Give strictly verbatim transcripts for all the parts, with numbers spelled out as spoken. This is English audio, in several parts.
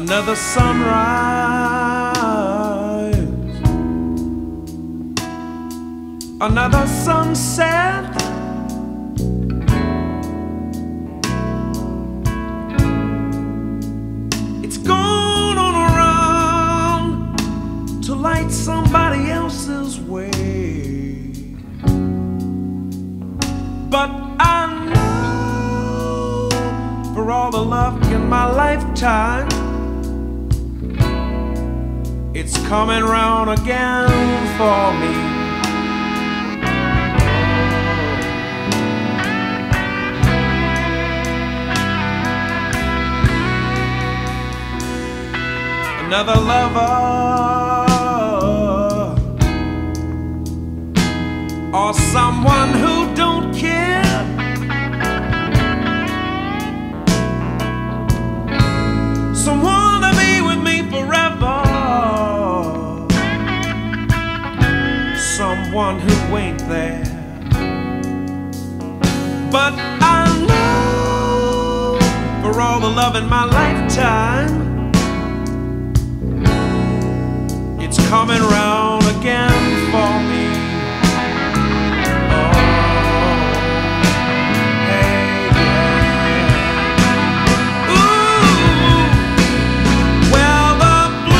Another sunrise, another sunset. It's gone on around to light somebody else's way. But I know for all the luck in my lifetime, it's coming round again for me. Another lover or someone who don't care. Someone to be with me forever. Someone who ain't there. But I know for all the love in my lifetime, it's coming round again for me. Oh, hey, yeah. Ooh, well, the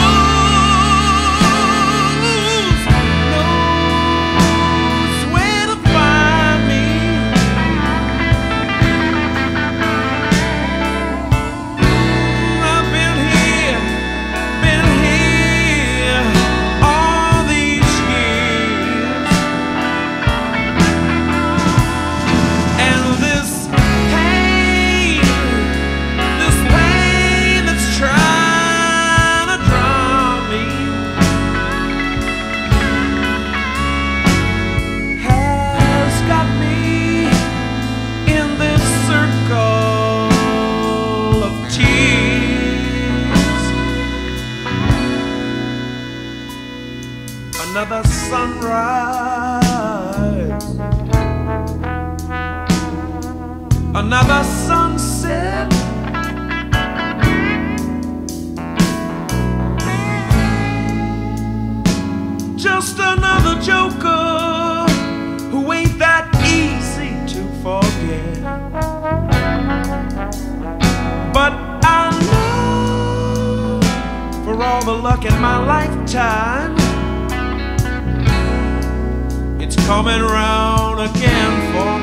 blues knows where to find me. I've been here, been here all these years, and this pain, this pain that's trying to drown me has got me in this circle of tears. Another sunrise, another sunset. Just another joker who ain't that easy to forget. But I know for all the luck in my lifetime, it's coming round again for me.